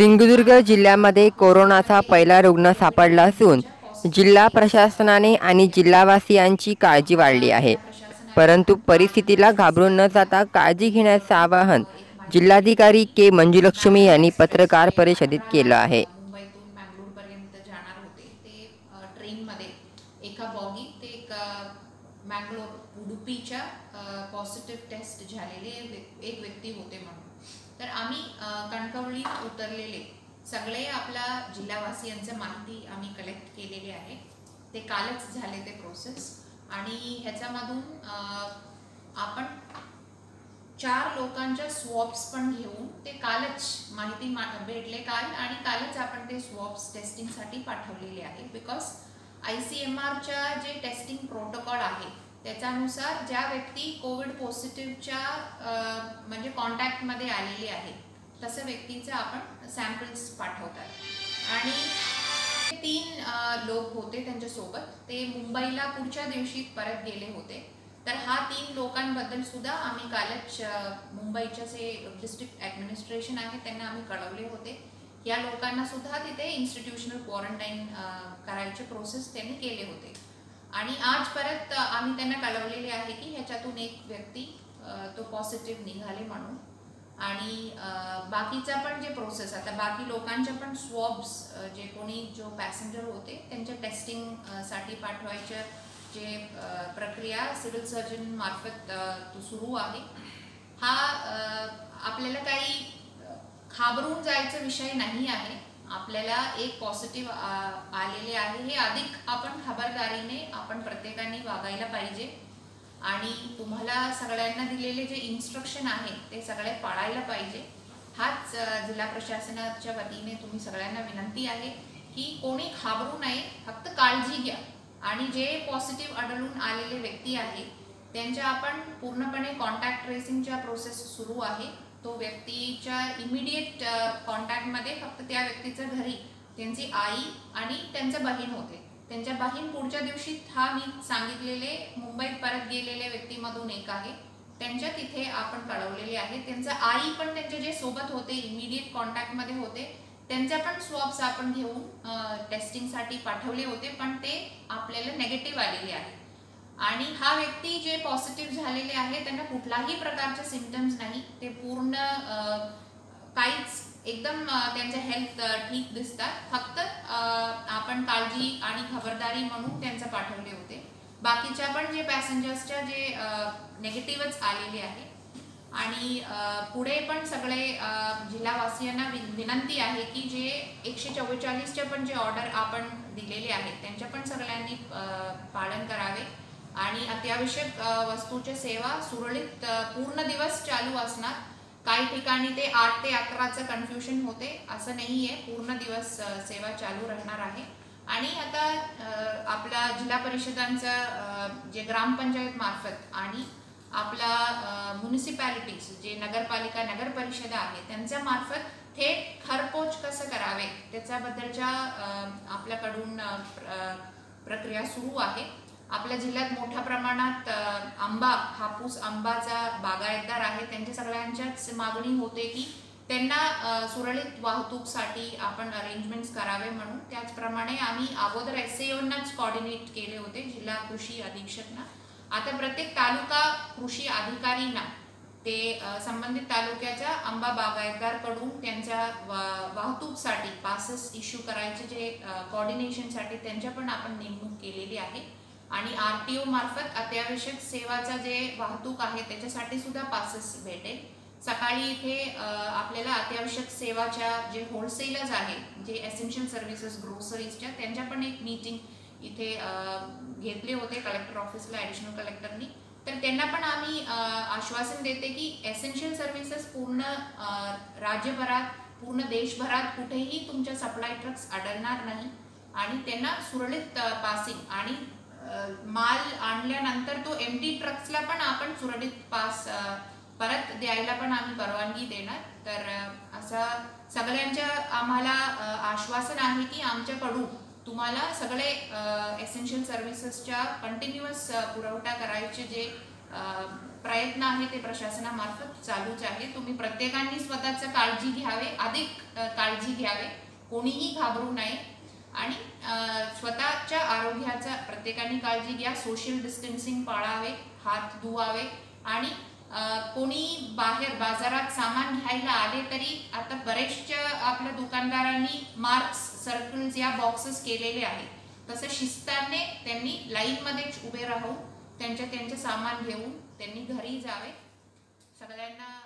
सिंधुदुर्ग जिल्ह्यामध्ये कोरोनाचा पहिला रुग्ण सापडला असून जिल्हा प्रशासनाने आणि जिल्हावासियांची काळजी वाढली आहे। परंतु परिस्थितीला घाबरून न जाता काळजी घेण्याचे आवाहन जिल्हाधिकारी के मंजुलक्ष्मी यांनी पत्रकार परिषदेत केलं आहे। मुंबईतून मँगलोरपर्यंत जाणार होते ते ट्रेनमध्ये एका बॉगीत एक मँगलोर उडुपीच्या पॉझिटिव्ह टेस्ट झालेले एक व्यक्ती होते म्हणून। तर आम्ही कणकवलीत उतरलेले सगळे आपला जिल्हावासियांची माहिती आम्ही कलेक्ट केलेली आहे। ते कालच झाले ते प्रोसेस आणि ह्याच्यामधून आपण 4 लोकांच्या स्वॉब्स पण घेऊन ते कालच माहिती भेटले काल आणि कालच आपण ते स्वॉब्स टेस्टिंगसाठी पाठवलेले आहे। बिकॉज ICMRच्या जे टेस्टिंग प्रोटोकॉल आहे त्याच्यानुसार ज्या व्यक्ती कोविड पॉझिटिव्हच्या म्हणजे कॉन्टॅक्टमध्ये आलेले आहे तसे व्यक्तींचे आपण सॅम्पल्स पाठवतात। आणि 3 लोक होते त्यांच्यासोबत, ते मुंबईला पुढच्या दिवशी परत गेले होते। तर हा 3 लोकांबद्दल सुद्धा आम्ही कालच मुंबईचे जे डिस्ट्रिक्ट ॲडमिनिस्ट्रेशन आहे त्यांना आम्ही कळवले होते। या लोकांना सुद्धा तिथे इन्स्टिट्यूशनल क्वारंटाईन करायचे प्रोसेस त्यांनी केले होते आणि आज परत आम्ही त्यांना कळवलेले आहे की ह्याच्यातून एक व्यक्ती तो पॉझिटिव्ह निघाले म्हणून। आणि बाकीचा पण जे प्रोसेस आता बाकी लोकांच्या पण स्वॉब्स जे कोणी जो पॅसेंजर होते त्यांच्या टेस्टिंगसाठी पाठवायचे जे प्रक्रिया सिव्हिल सर्जन मार्फत तो सुरू आहे। हा आपल्याला काही घाबरून जायचा विषय नाही आहे। आपल्याला एक पॉझिटिव्ह आलेले आहे हे अधिक आपण खबरदारीने आपण प्रत्येकाने वागायला पाहिजे आणि तुम्हाला सगळ्यांना दिलेले जे इन्स्ट्रक्शन आहे ते सगळे पाळायला पाहिजे। हाच जिल्हा प्रशासनाच्या वतीने तुम्ही सगळ्यांना विनंती आहे की कोणी घाबरू नये, फक्त काळजी घ्या आणि जे पॉझिटिव्ह आढळून आलेले व्यक्ती आहे त्यांच्या आपण पूर्णपणे कॉन्टॅक्ट ट्रेसिंगच्या प्रोसेस सुरू आहे। तो व्यक्तीच्या इमिडिएट कॉन्टॅक्टमध्ये फक्त त्या व्यक्तीच्या घरी त्यांची आई आणि त्यांच्या बहीण होते। त्यांच्या बहीण पुढच्या दिवशी हा मी सांगितलेले मुंबईत परत गेलेल्या व्यक्तीमधून एक आहे, त्यांच्या तिथे आपण कळवलेले आहे। त्यांचा आई पण त्यांचे जे सोबत होते इमिडिएट कॉन्टॅक्टमध्ये होते त्यांच्या पण स्वॉब्स आपण घेऊन टेस्टिंगसाठी पाठवले होते, पण ते आपल्याला नेगेटिव्ह आलेले आहे। आणि हा व्यक्ती जे पॉझिटिव्ह झालेले आहे त्यांना कुठलाही प्रकारचे सिम्पटम्स नाही, ते पूर्ण काहीच एकदम त्यांचे हेल्थ ठीक दिसतात, फक्त आपण काळजी आणि खबरदारी म्हणून त्यांचं पाठवले होते। बाकीच्या पण जे पॅसेंजर्सच्या जे नेगेटिव्हच आलेले आहे आणि पुढे पण सगळे जिल्हावासियांना विनंती आहे की जे 144चे पण जे ऑर्डर आपण दिलेले आहेत त्यांच्या पण सगळ्यांनी पालन करावे आणि अत्यावश्यक वस्तूची सेवा सुरळीत पूर्ण दिवस चालू असणार। काही ठिकाणी ते 8 ते 11चं कन्फ्युजन होते, असं नाही आहे, पूर्ण दिवस सेवा चालू राहणार आहे। आणि आता आपला जिल्हा परिषदांचं जे ग्रामपंचायत मार्फत आणि आपला म्युनिसिपॅलिटीज जे नगरपालिका नगर परिषद आहे त्यांच्या मार्फत थेट घरपोच कसं करावे त्याच्याबद्दलच्या आपल्याकडून प्रक्रिया सुरू आहे। आपल्या जिल्ह्यात मोठ्या प्रमाणात आंबा हापूस आंबाचा बागायतदार आहे, त्यांच्या सगळ्यांच्याच मागणी होते की त्यांना सुरळीत वाहतूकसाठी आपण अरेंजमेंट्स करावे म्हणून। त्याचप्रमाणे आम्ही अगोदर SAOंनाच कोऑर्डिनेट केले होते, जिल्हा कृषी अधीक्षकना। आता प्रत्येक तालुका कृषी अधिकारींना ते संबंधित तालुक्याच्या आंबा बागायतदारकडून त्यांच्या वाहतूकसाठी पासेस इश्यू करायचे जे कोऑर्डिनेशनसाठी त्यांच्या पण आपण नेमणूक केलेली आहे। आणि RTO मार्फत अत्यावश्यक सेवाचा जे वाहतूक आहे त्याच्यासाठी सुद्धा पासेस भेटेल। सकाळी इथे आपल्याला अत्यावश्यक सेवाच्या जे होलसेलर्स आहे जे एसेन्शियल सर्व्हिसेस ग्रोसरीजच्या त्यांच्या पण एक मीटिंग इथे घेतले होते कलेक्टर ऑफिसला ॲडिशनल कलेक्टरनी। तर त्यांना पण आम्ही आश्वासन देते की एसेन्शियल सर्व्हिसेस पूर्ण राज्यभरात पूर्ण देशभरात कुठेही तुमच्या सप्लाय ट्रक्स आढळणार नाही आणि त्यांना सुरळीत पासिंग आणि माल आणल्यानंतर तो एम्प्टी ट्रक्सला पण आपण सुरळीत पास परत द्यायला पण आम्ही परवानगी देणार। तर असं सगळ्यांच्या आम्हाला आश्वासन आहे की आमच्याकडून तुम्हाला सगळे एसेन्शियल सर्व्हिसेसच्या कंटिन्युअस पुरवठा करायचे जे प्रयत्न आहे ते प्रशासनामार्फत चालूच आहे. तुम्ही प्रत्येकाने स्वतःचं काळजी घ्यावे, अधिक काळजी घ्यावे, कोणीही घाबरू नये आणि स्वतःच्या आरोग्याचा प्रत्येकाने काळजी घ्या. सोशल डिस्टन्सिंग पाळावे, हात धुवावे आणि कोणी बाहेर बाजारात सामान घ्यायला आले तरी आता बरेचशा आपल्या दुकानदारांनी मार्क्स, सर्कल्स या बॉक्सेस केलेले आहे. तसं शिस्ताने त्यांनी लाईनमध्येच उभे राहून त्यांचे सामान घेऊन त्यांनी घरी जावे. सगळ्यांना